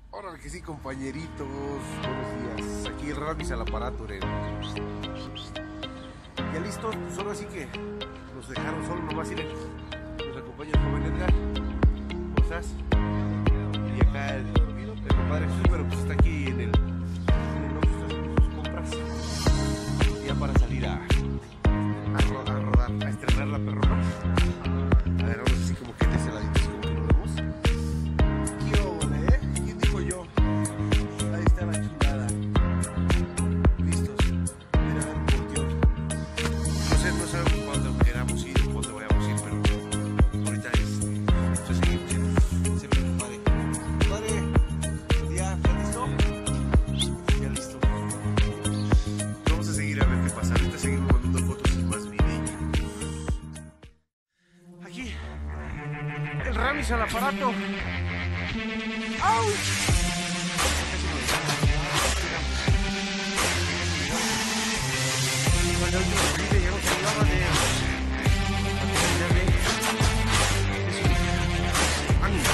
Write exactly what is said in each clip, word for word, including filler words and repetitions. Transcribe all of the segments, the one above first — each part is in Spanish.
Órale que sí, compañeritos. Buenos días. Aquí Ramis al aparato, Eren. Ya listos, pues ahora sí que nos dejaron solo nomás ir. Nos acompaña el joven Edgar. ¿Cómo estás? Y acá el, el compadre Jesús, pero pues está aquí en el, en el Oxxo, está haciendo sus compras. Ya para salir a, a, ro a rodar, a estrenar la perrona. A ver, vamos así como que de ese ladito, así como que lo vemos. ¿Qué óvole, eh? ¿Quién digo yo? Ahí está la chulada. Listos. Mira, por Dios. No sé, no sabemos cuándo queramos ir o cuándo vayamos a ir, pero ahorita es. Ya seguimos yendo. Se ve, compadre. Compadre, ¿ya, ya listo? Ya listo. Vamos a seguir a ver qué pasa. Ahorita seguimos mandando fotos y más videos. Aquí, el Ramis al aparato. ¡Auch! Cuando el último video ya nos hablaba de ánimo.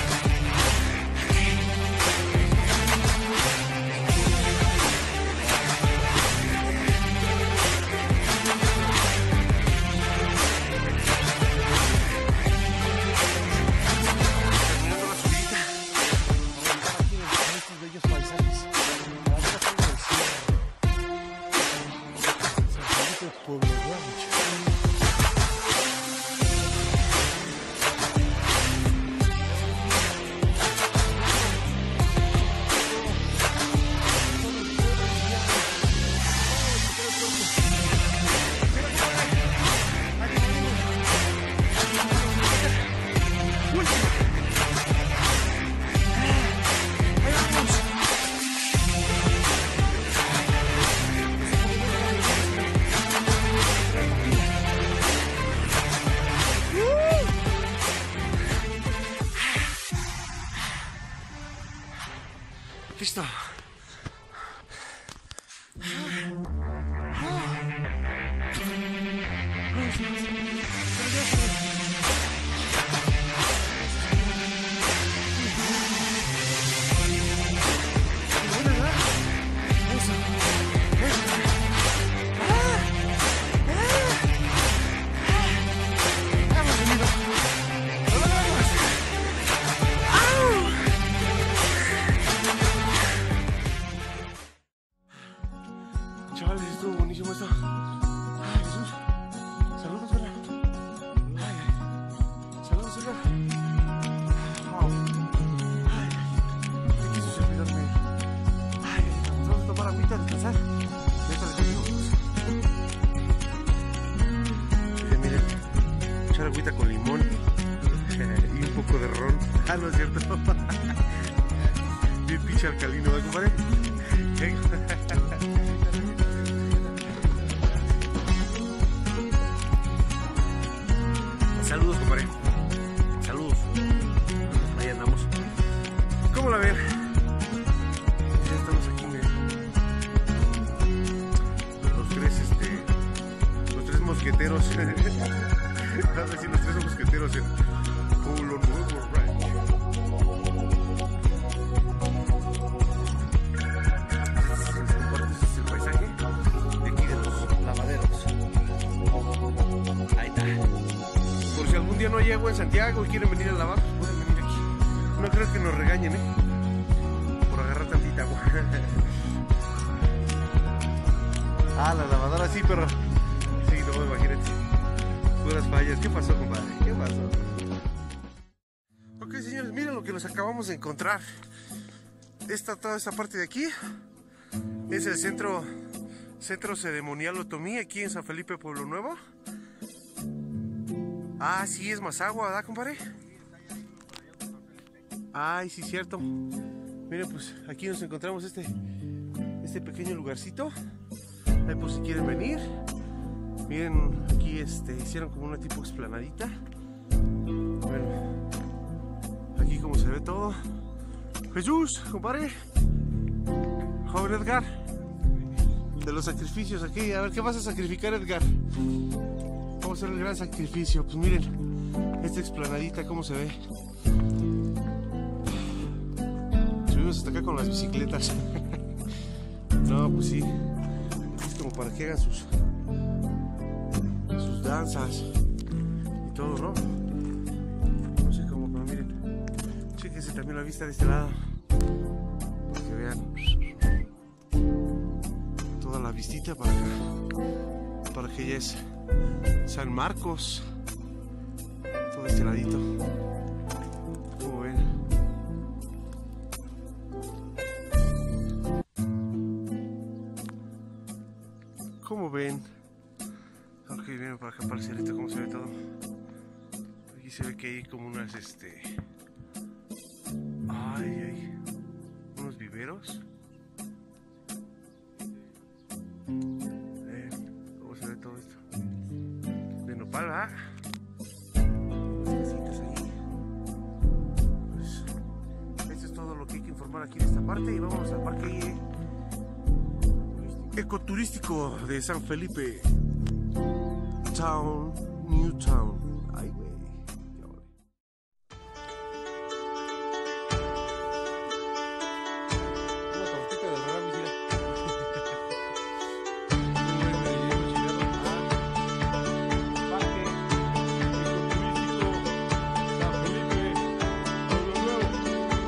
Terminando la subida para aquí en estos bellos paisajes. Ahora estamos en San Felipe Pueblo Ranch. Listo. Chavales, estuvo buenísimo esto. Ay, Jesús. Saludos, Edgar. Ay, ay. Saludos, Edgar. Wow. Ay, ay. ¿Qué quiso servirme? Ay, ay. Vamos a tomar agüita, descansar. Ahorita les digo. Miren, miren. Echar agüita con limón. Y un poco de ron. Ah, no es cierto. Bien pinche alcalino, ¿verdad, compadre? Saludos, compadre. Saludos. Ahí andamos. ¿Cómo la ven? Ya estamos aquí, miren. Los tres, este. Los tres mosqueteros. Vamos a decir los tres mosqueteros en Pueblo Nuevo Ranch. Este es el paisaje de aquí de los lavaderos. Ahí está. Por si algún día no hay agua en Santiago y quieren venir a lavar, pueden venir aquí. No creo que nos regañen, ¿eh? Por agarrar tantita agua. Ah, la lavadora sí, pero... Sí, no, imagínate. Puras fallas. ¿Qué pasó, compadre? ¿Qué pasó? Ok, señores, miren lo que nos acabamos de encontrar. Esta, toda esta parte de aquí es el centro, centro ceremonial Otomí, aquí en San Felipe, Pueblo Nuevo. Ah, sí, es más agua, ¿verdad, compadre? Ay, sí, cierto. Miren, pues aquí nos encontramos este, este pequeño lugarcito. Ahí por si quieren venir. Miren, aquí este, hicieron como una tipo explanadita. Bueno, aquí como se ve todo. Jesús, compadre. Joven Edgar. De los sacrificios aquí. A ver, ¿qué vas a sacrificar, Edgar? Vamos a hacer el gran sacrificio. Pues miren, esta explanadita, cómo se ve. subimos hasta acá con las bicicletas. No, pues sí. Es como para que hagan sus, sus danzas y todo, ¿no? No sé cómo, pero miren. Chéquense también la vista de este lado. Para que vean toda la vistita para acá. Para que ya es San Marcos. Todo este ladito. Como ven. ¿Cómo ven? Ok, vienen para acá para el cerrito, cómo se ve todo. Aquí se ve que hay como unas, este... Ay, ay. Unos viveros. Ven, cómo se ve todo esto. De nopal, ¿verdad? Pues, esto es todo lo que hay que informar aquí en esta parte. Y vamos al parque ecoturístico de San Felipe Town, New Town. Ay, güey. Una tortita de rama, mira. Parque ecoturístico San Felipe, Pueblo Nuevo.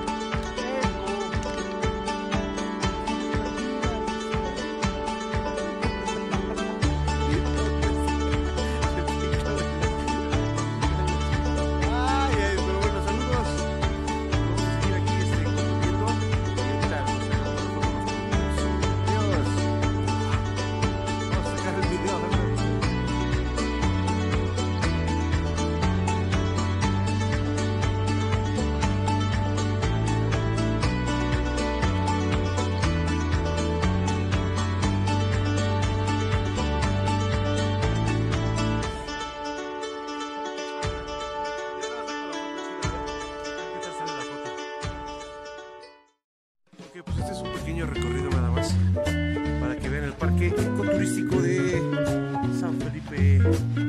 Pues este es un pequeño recorrido nada más para que vean el parque ecoturístico de San Felipe.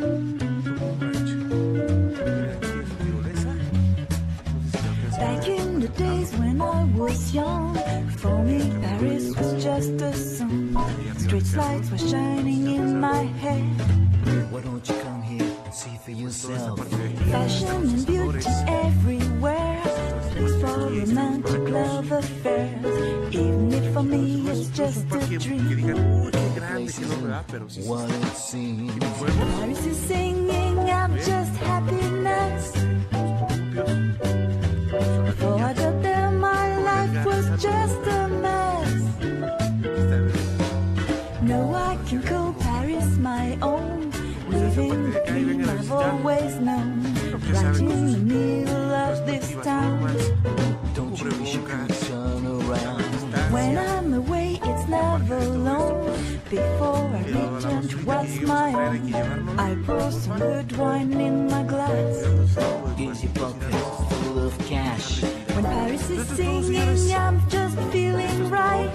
Back in the days when I was young, for me Paris was just a song. Street lights were shining in my head. Why don't you come here and see for yourself? Fashion and beauty everywhere. For romantic love affairs, even if for me it's just a dream. What it seems. Paris is singing, I'm just happiness. Before I got there, my life was just a mess. No, I can call Paris my own, living the dream I've always known. Right in the middle of this town. Don't you wish you could turn around? When I'm away, it's never alone. Before I return to what's my own, I pour some good wine in my glass. Is your pocket full of cash? When Paris is singing, I'm just feeling right.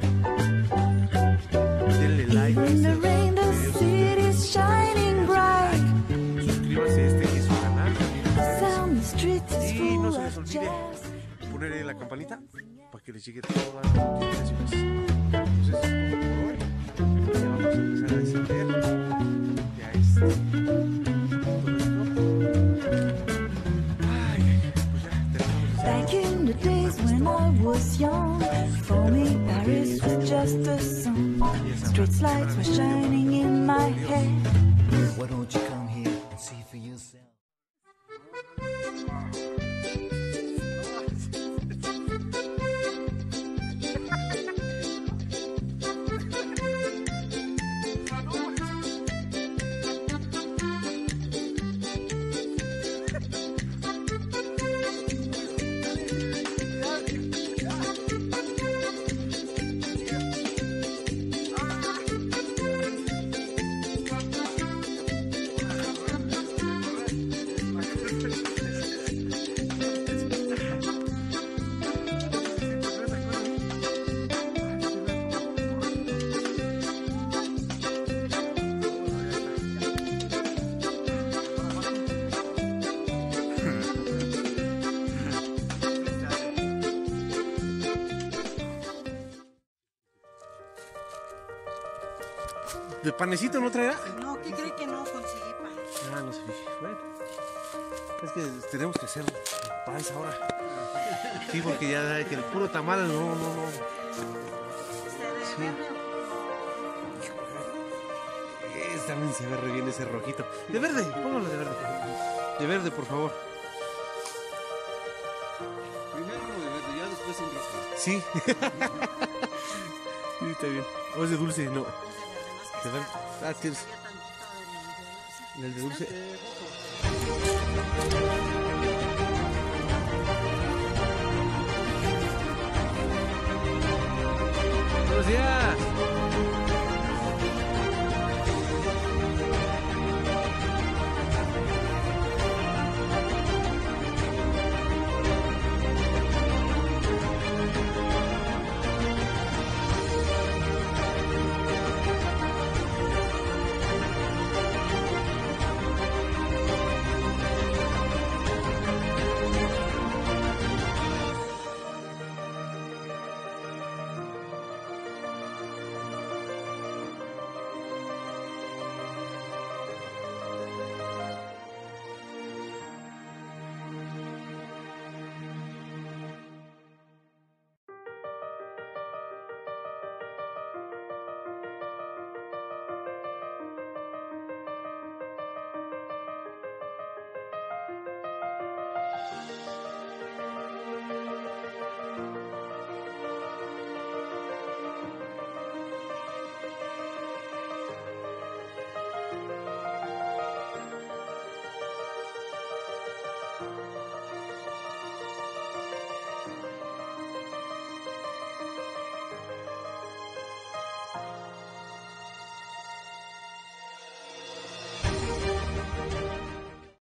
Even in the rain, the city's shining bright. Suscríbase a este que es su canal. The sound the streets is Y full no se les of olvide jazz. poner ahí la campanita para que les llegue todas las notificaciones. Entonces, por hoy, ya vamos a empezar a descender. Ya este. Todo esto. Ay, pues ya terminamos. Back in the days when I was young, for me Paris was just a song. Street lights were shining in my head. Why don't you come here and see for yourself? ¿De panecito no traerá? No, ¿qué cree que no conseguí pan? Ah, no se fije. Bueno, es que tenemos que hacer panes ahora. Sí, porque ya sabe que el puro tamal no, no, no. Sí. Es, también se ve re bien ese rojito. De verde, póngalo de verde. De verde, por favor. Primero uno de verde, ya después un rojo. Sí. Sí, está bien. O es de dulce, no. De verde. Ah, tienes. El de dulce. Buenos días.